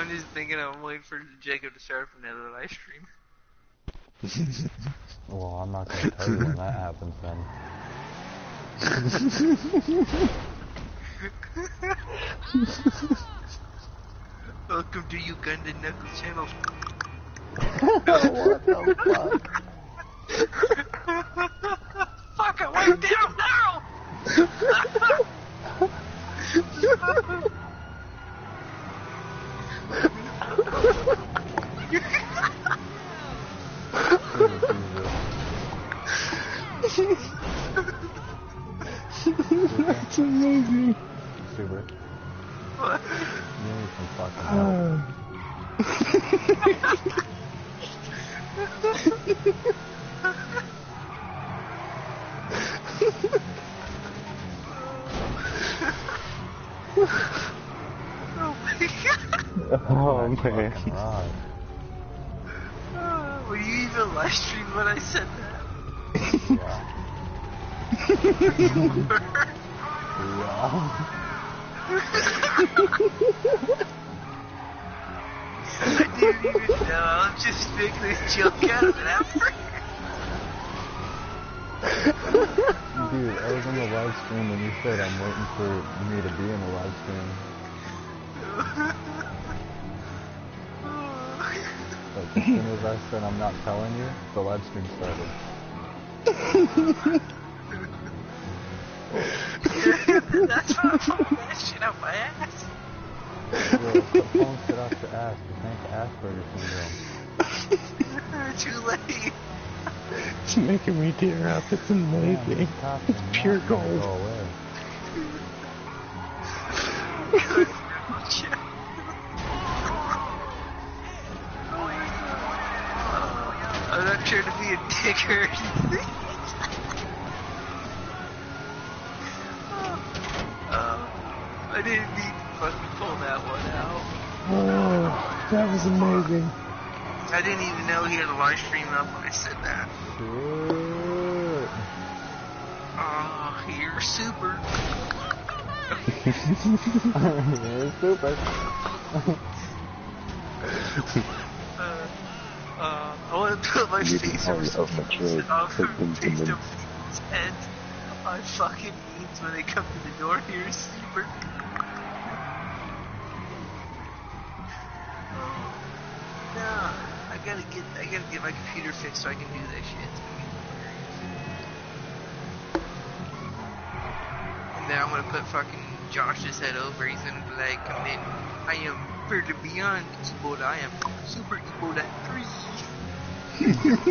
I'm just thinking I'm waiting for Jacob to start up another live stream. Well, I'm not gonna tell you when that happens then. Welcome to Uganda Knuckles channel. What the fuck? Fuck, I went down now! That's amazing. Super. What? You need some fucking help. Oh man. Right. Were you even live stream when I said that? Yeah. I didn't even know. I was just making a joke out of it after. Dude, I was on the live stream and you said I'm waiting for me to be in the live stream. Like, as soon as I said I'm not telling you, the live stream started. That's why I'm pulling that shit out my ass. Yo, stop pulling shit off your ass. This ain't the Asperger's syndrome. Too late. It's making me tear up. It's amazing. Damn, It's pure not gold. Go away. I'm not trying to be a dick or anything. I didn't mean to fucking pull that one out. Oh, that was amazing. I didn't even know he had a live stream up when I said that. Shit. Oh, you're super. You're super. I want to put my You can face call over yourself some a trade. off Has of been face to convinced. people's heads on fucking memes when they come to the door here, super. No, I gotta get my computer fixed so I can do this shit. It's gonna be hilarious. And then I'm gonna put fucking Josh's head over. He's gonna be like, I mean, I am further beyond Ebola. I am super Ebola 3.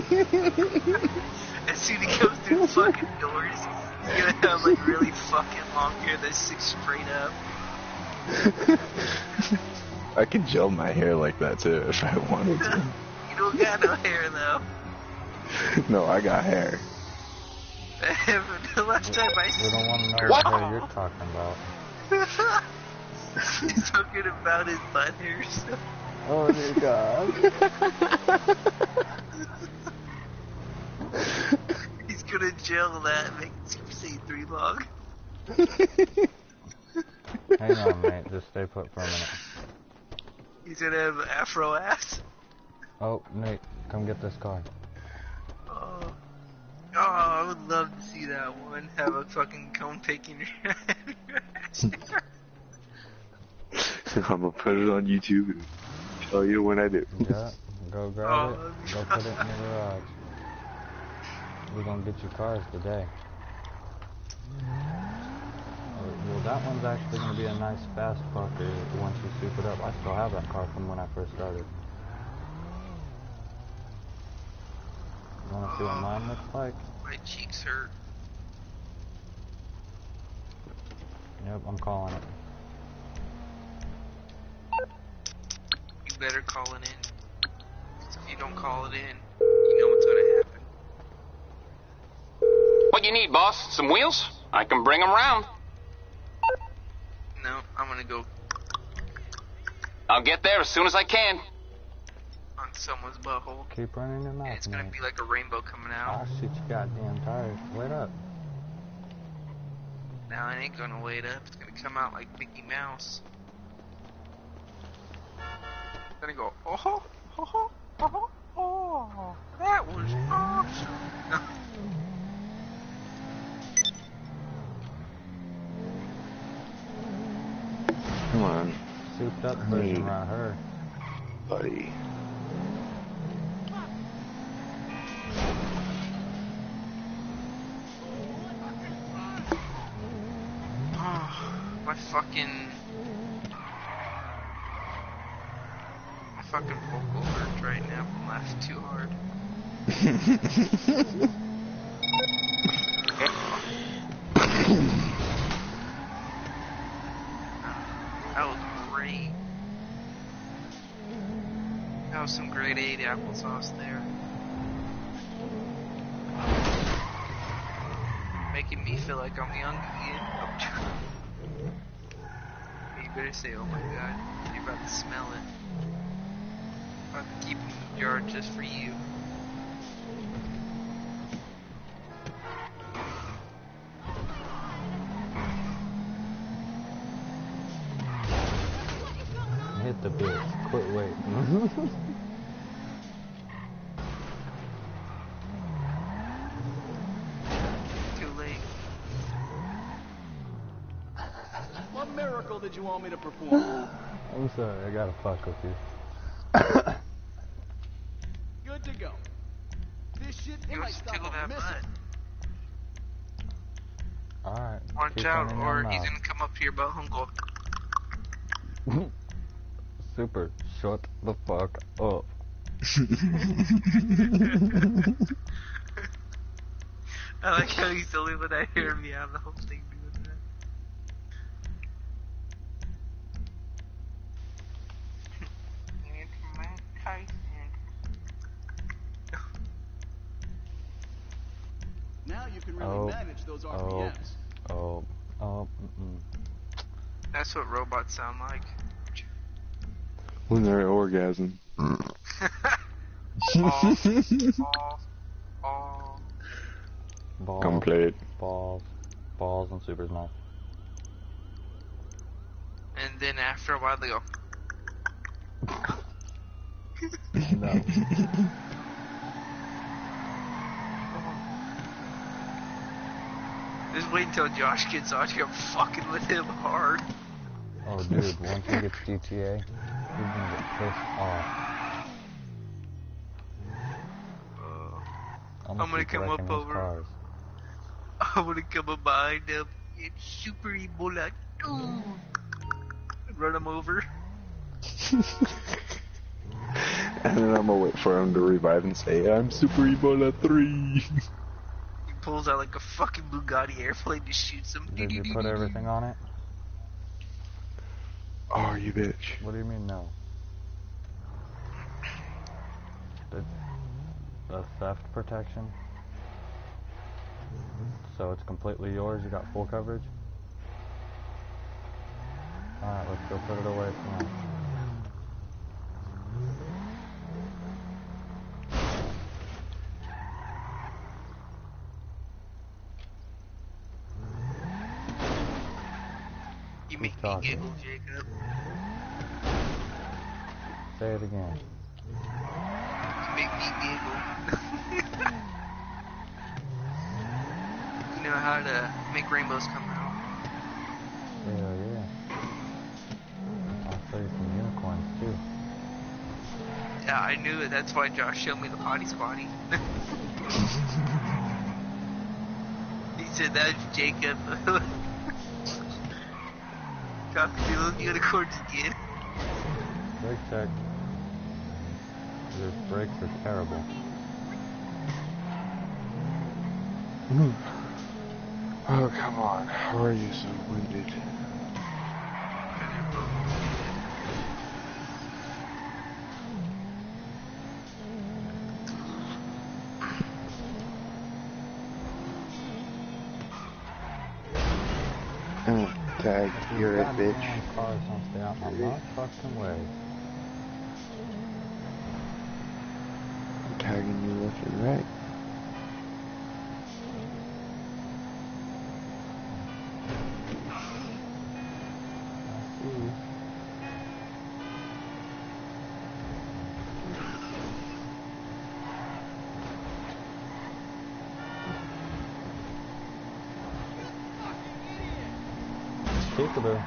As soon as he comes through the fucking doors, he's gonna have like really fucking long hair that sticks straight up. I could gel my hair like that too if I wanted to. You don't got no hair though. No, I got hair. The last time I We don't want to know what what hair you're talking about. He's talking about his butt hairs. Oh dear God. He's gonna gel that and make it Super Saiyan 3 long. Hang on, mate. Just stay put for a minute. He's gonna have afro ass. Oh, Nate, come get this car. Oh, I would love to see that one. Have a fucking cone picking your ass. I'm gonna put it on YouTube and tell you when I do. Yeah, go grab it. Go put it in the garage. We're gonna get you cars today. Well, that one's actually gonna be a nice fast fucker once you soup it up. I still have that car from when I first started. You wanna see what mine looks like? My cheeks hurt. Yep, I'm calling it. You better call it in. 'Cause if you don't call it in, you know what's gonna happen. What you need, boss? Some wheels? I can bring them round. No, I'm gonna go I'll get there as soon as I can. on someone's butthole. Keep running your mouth, And it's gonna mate. be like a rainbow coming Ah, out. shit, you goddamn tires. Wait up. Now it ain't gonna wait up. It's gonna come out like Mickey Mouse. Then I go, oh, oh, oh, oh, that was awesome. Come on, Souped up version right here. buddy. My fucking vocal hurts right now from laughing too hard. That was great. That was some grade 8 applesauce there. Making me feel like I'm young again. You better say, oh my god, you're about to smell it. I'm about to keep it in the jar just for you. Hit the bit. Quit waiting. Too late. What miracle did you want me to perform? I'm sorry, I gotta fuck with you. Good to go. This shit You might must stop tickle a that missile. butt. Alright. Watch keep out, them in your or he's mouth. gonna come up to your butthole and go. Super, shut the fuck up. I like how he's the only one that hear me out of the whole thing doing that. Now you can really manage those RPMs. That's what robots sound like. When they're orgasm. Balls. Complete. Balls, and Super's mouth. And then after a while they go. No. Just wait until Josh gets on here. I'm fucking with him hard. Oh, dude, once he gets GTA, he's gonna get pissed off. I'm gonna keep come wrecking up his over. cars. I'm gonna come up behind him. It's Super Ebola 2. Run him over. And then I'm gonna wait for him to revive and say, I'm Super Ebola 3. He pulls out like a fucking Bugatti airplane to shoot him. Did you put everything on it? Oh, you bitch. What do you mean no? The theft protection? So it's completely yours, you got full coverage? Alright, let's go put it away for now. You make me talking. giggle, Jacob. Say it again. You make me giggle. You know how to make rainbows come out. Hell yeah. I'll show you some unicorns too. Yeah, I knew it. That's why Josh showed me the potty spotty. He said that's Jacob. Talking to those unicorns again. Brake check. Your brakes are terrible. Oh, come on. How are you so winded? Tag, you're a bitch. Cars don't stay out my fucking way. I'm tagging you left and right. I see. peekaboo.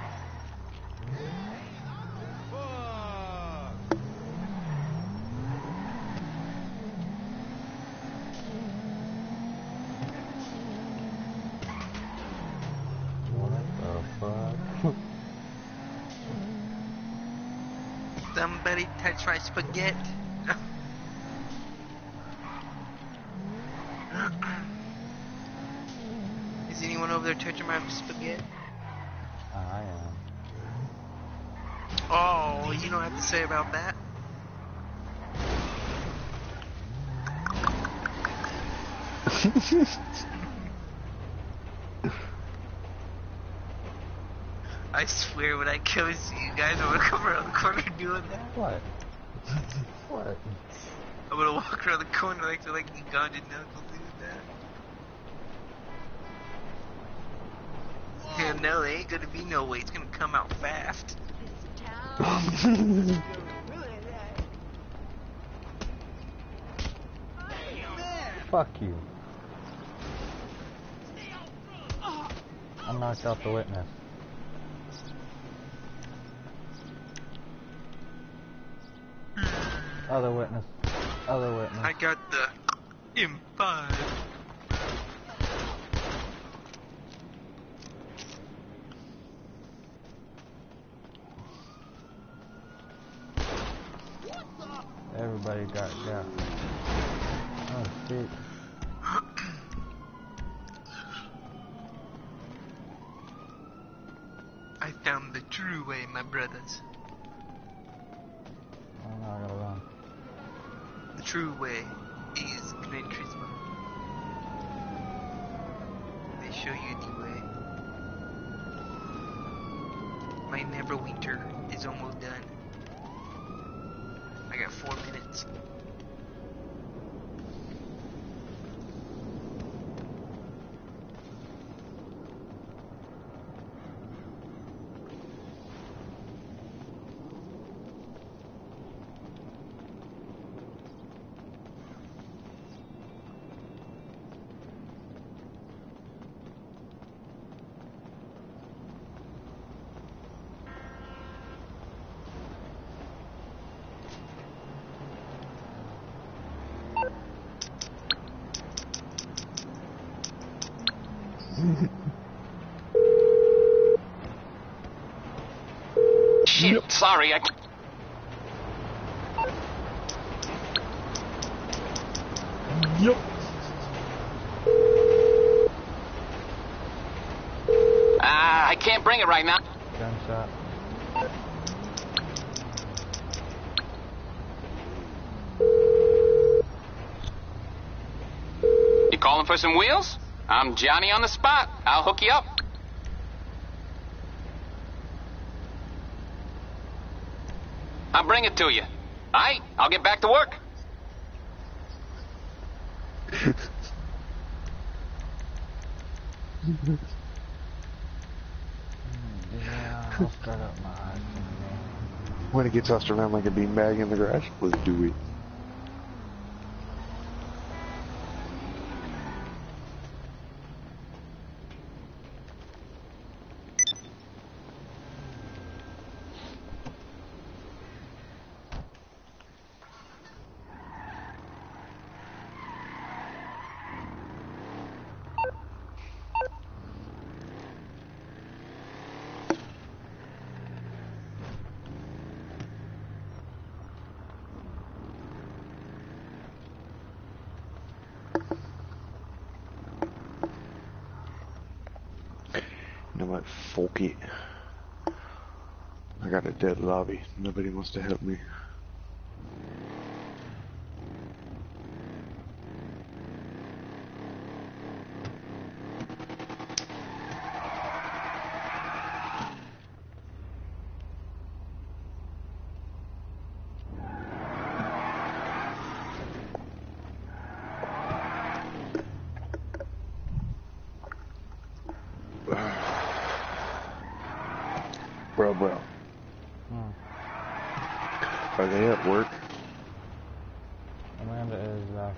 What the fuck? Somebody touch my spaghetti. Is anyone over there touching my spaghetti? I am. Oh, you don't have to say about that. I swear when I come and see you guys, I'm gonna come around the corner doing that. What? What? I'm gonna walk around the corner like they're like Ugandan knuckle doing that. Yeah, no, there ain't gonna be no way. It's gonna come out fast. Fuck you. I knocked out the witness. Other witness. Other witness. I got the M5. Everybody got. Oh shit. I found the true way, my brothers. Oh no, I gotta run. The true way is Gran Turismo. They show you the way. My Neverwinter is almost done. I got 4 minutes. Shit, sorry, Yep. I can't bring it right now. Gunshot. You calling for some wheels? I'm Johnny on the spot. I'll hook you up. I'll bring it to you. Aight, I'll get back to work. Yeah, I'll start up my eyes. When it gets tossed around like a beanbag in the garage, let's do it. You know what? Fuck it. I got a dead lobby. Nobody wants to help me. Bro. Are they at work? Amanda is, Zach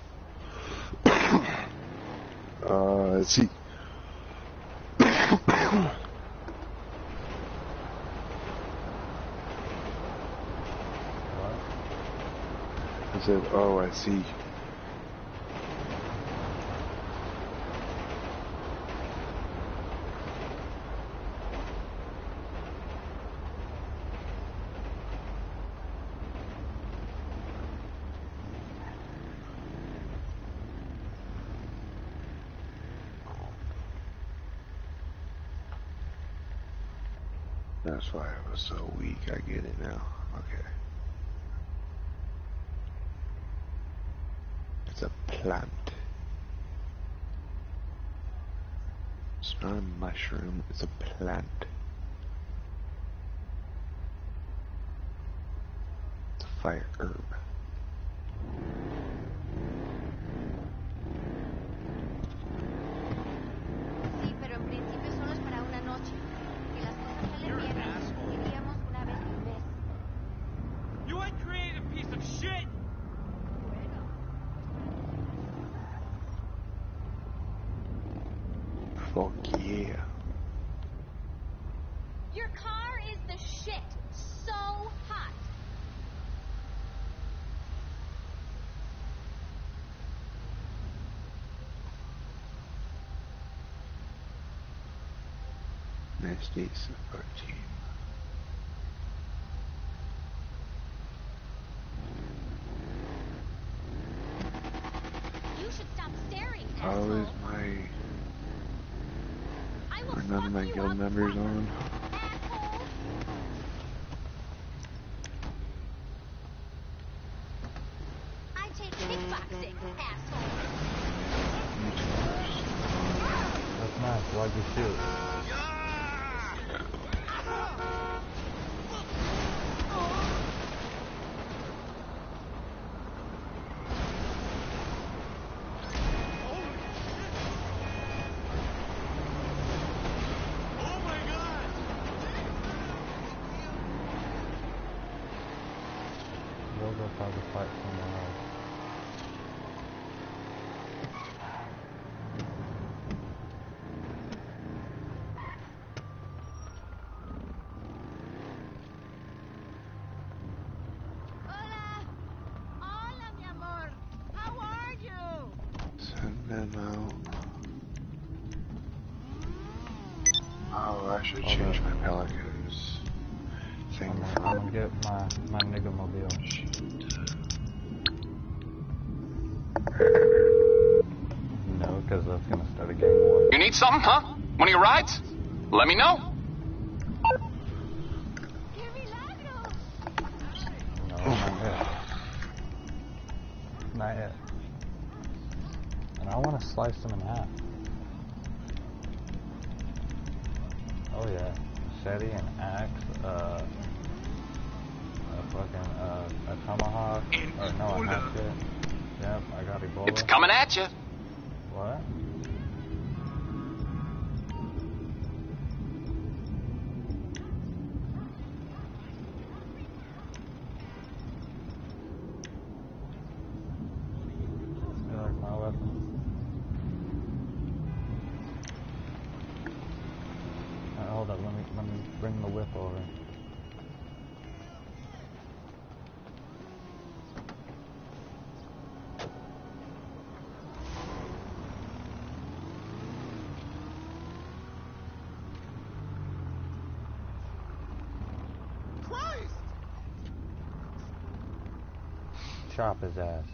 isn't. Let's see. I said, oh, I see. That's why I was so weak. I get it now. Okay. It's a plant. It's not a mushroom, it's a plant. It's a fire herb. Sí, pero en principio solo es para una noche. Si las cosas salen bien, iríamos una vez al mes. You uncreative piece of shit! Fuck yeah. Your car is the shit. So hot. Nice day, support team. You should stop staring, How asshole. is I will are none of my fuck you guild up members proper, on? asshole. I take kickboxing, asshole. That's nice. Why'd you shoot? Oh my god! We'll go probably fight somewhere else. Hola. Hola, mi amor. How are you? Send them out. Oh, I should Hold change up. my Pelicans thing I'm for gonna get my nigga mobile. No, because that's gonna start a gang war. You need something, huh? One of your rides? Let me know. ¡Qué milagro! No, not yet. Not yet. And I want to slice them in half. Oh yeah, machete and axe, a tomahawk, And or no, a Ebola. hatchet. Yep, I got Ebola. It's coming at you. What? You like my weapon? Hold up, let me bring the whip over. Christ! Chop his ass.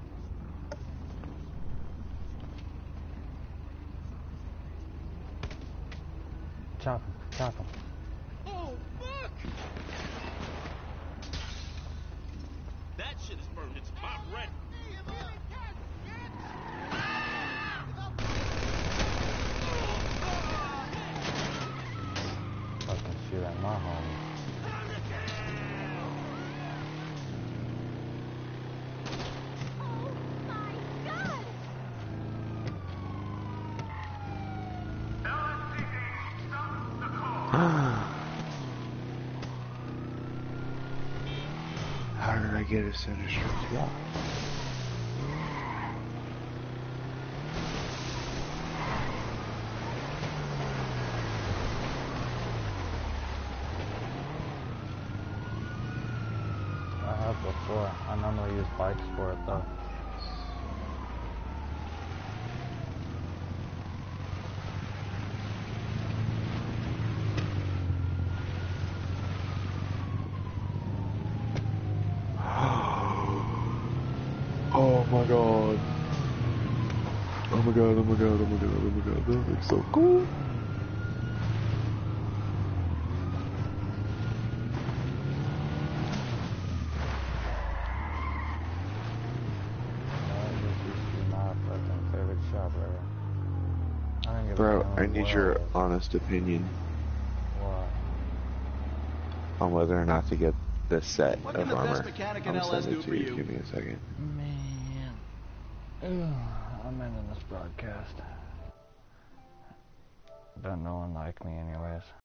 Chop him, chop him. Oh, fuck! That shit is burned into my bread. Fucking shoot at my homie. Oh my god! How did I get a sinister block? before. I normally use bikes for it though. Oh my god. Oh my god, oh my god, oh my god, oh my god, that looks so cool. This used to be my fucking favorite shop ever. I don't give a Bro, damn I need where your it is. honest opinion What? on whether or not to get this set What of can the armor. best mechanic in I'm gonna LS send do it for to you. you? Give me a second. Man. Ugh, I'm ending this broadcast. Don't no one like me anyways.